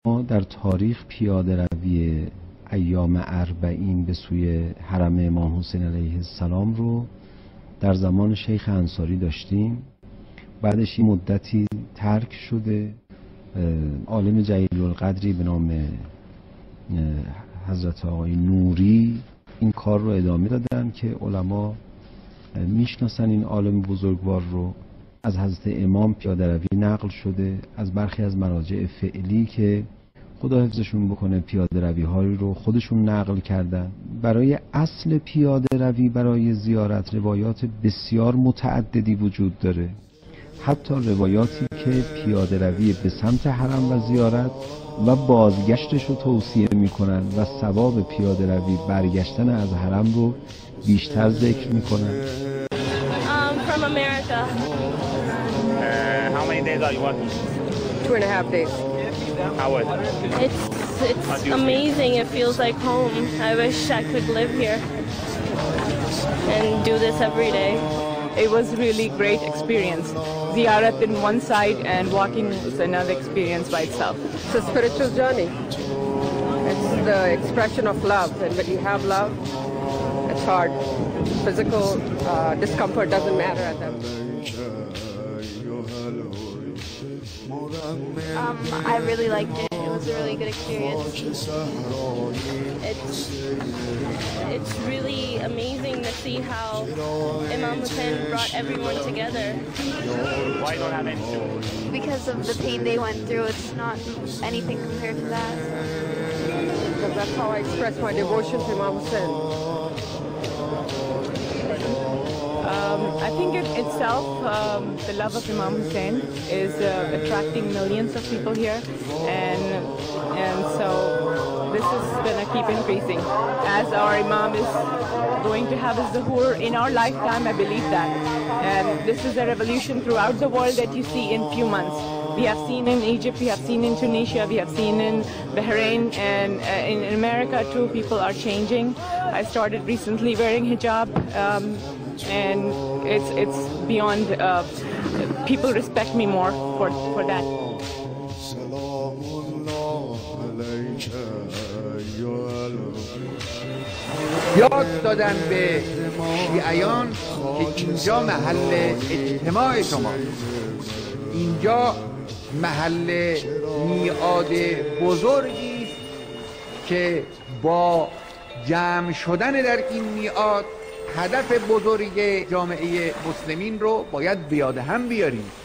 ما در تاریخ پیاده روی ایام اربعین به سوی حرم امام حسین علیه السلام رو در زمان شیخ انصاری داشتیم. بعدش این مدتی ترک شده. عالم جلیل القدری به نام حضرت آقای نوری این کار رو ادامه دادن که علما میشناسن این عالم بزرگوار رو. از حضرت امام پیاده روی نقل شده، از برخی از مراجع فعلی که خدا حفظشون بکنه پیاده روی هایی رو خودشون نقل کردن. برای اصل پیاده روی برای زیارت روایات بسیار متعددی وجود داره، حتی روایاتی که پیاده روی به سمت حرم و زیارت و بازگشتش رو توصیه میکنن و ثواب پیاده روی برگشتن از حرم رو بیشتر ذکر میکنن. From America. How many days are you working? 2.5 days. How was it? It's amazing. It feels like home. I wish I could live here and do this every day. It was really great experience. Ziyarat in one side and walking is another experience by itself. It's a spiritual journey. It's the expression of love, and when you have love, it's hard. Physical discomfort doesn't matter at that point. I really liked it. It was a really good experience. It's really amazing to see how Imam Hussein brought everyone together. Why don't have any children? Because of the pain they went through, it's not anything compared to that. Because that's how I express my devotion to Imam Hussein. I think in itself, the love of Imam Hussein is attracting millions of people here, and so this is going to keep increasing. As our Imam is going to have his zuhur in our lifetime, I believe that. And this is a revolution throughout the world that you see in few months. We have seen in Egypt, we have seen in Tunisia, we have seen in Bahrain, and in America too, people are changing. I started recently wearing hijab, and it's beyond, people respect me more for that. یاد دادن به شیعیان که اینجا محل اجتماع شما، اینجا محل میعاد بزرگی است که با جمع شدن در این میعاد هدف بزرگ جامعه مسلمین رو باید به یاد هم بیاریم.